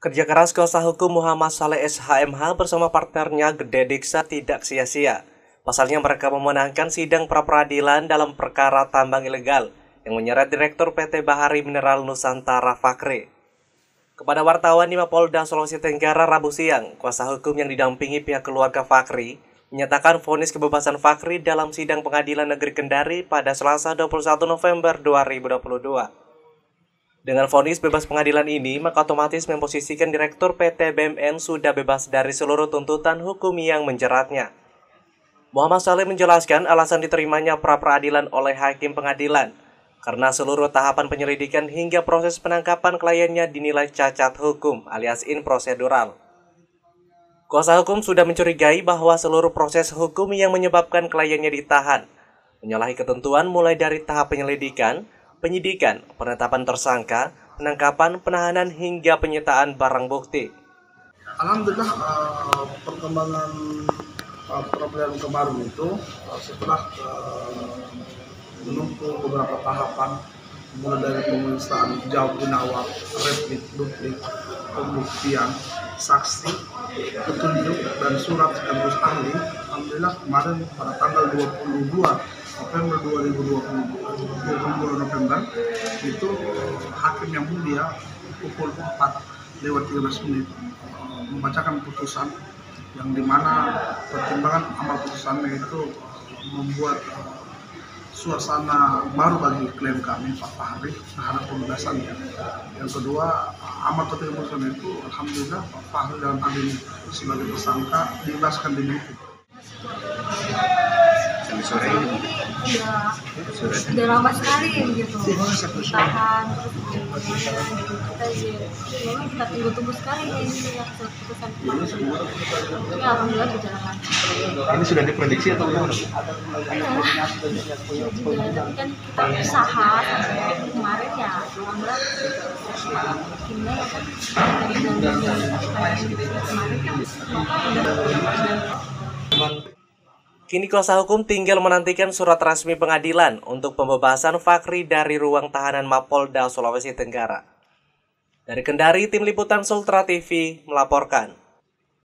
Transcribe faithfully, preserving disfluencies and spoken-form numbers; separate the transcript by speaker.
Speaker 1: Kerja keras kuasa hukum Muhammad Saleh S H M H bersama partnernya Gede Diksa tidak sia-sia. Pasalnya mereka memenangkan sidang pra-peradilan dalam perkara tambang ilegal yang menyeret Direktur P T Bahari Mineral Nusantara Fakhri. Kepada wartawan di Mapolda Sulawesi Tenggara Rabu siang, kuasa hukum yang didampingi pihak keluarga Fakhri menyatakan vonis kebebasan Fakhri dalam sidang Pengadilan Negeri Kendari pada Selasa dua puluh satu November dua ribu dua puluh dua. Dengan vonis bebas pengadilan ini, maka otomatis memposisikan Direktur P T B M N sudah bebas dari seluruh tuntutan hukum yang menjeratnya. Muhammad Saleh menjelaskan alasan diterimanya pra-peradilan oleh hakim pengadilan, karena seluruh tahapan penyelidikan hingga proses penangkapan kliennya dinilai cacat hukum alias improsedural. Kuasa hukum sudah mencurigai bahwa seluruh proses hukum yang menyebabkan kliennya ditahan menyalahi ketentuan mulai dari tahap penyelidikan, penyidikan, penetapan tersangka, penangkapan, penahanan, hingga penyitaan barang bukti.
Speaker 2: Alhamdulillah uh, perkembangan uh, peradilan kemarin itu uh, setelah uh, menempuh beberapa tahapan mulai dari pemeriksaan jawab jawab, replik, duplik, pembuktian, saksi, petunjuk, dan surat sekaligus ahli. Alhamdulillah kemarin pada tanggal dua puluh dua November dua ribu dua puluh November itu hakim yang mulia pukul empat lewat tiga belas menit membacakan putusan yang dimana pertimbangan amal putusannya itu membuat suasana baru bagi klien kami Pak Fakhri terhadap pembebasannya. Yang kedua, amal putusan itu alhamdulillah Pak Fakhri dalam hal ini sebagai tersangka dibebaskan di Belitung.
Speaker 3: Sampai sore ini
Speaker 4: Ya, sudah lama sekali gitu tahan terus kita memang kita tunggu-tunggu sekali ini ya keputusan ya alhamdulillah berjalan lancar.
Speaker 3: ini sudah diprediksi atau belum?
Speaker 4: Ya, juga tapi kan kita usaha sampai kemarin ya alhamdulillah hakimnya ya kan dari kemarin kan
Speaker 1: Kini kuasa hukum tinggal menantikan surat resmi pengadilan untuk pembebasan Fakhri dari ruang tahanan Mapolda Sulawesi Tenggara. Dari Kendari, Tim Liputan Sultra T V melaporkan.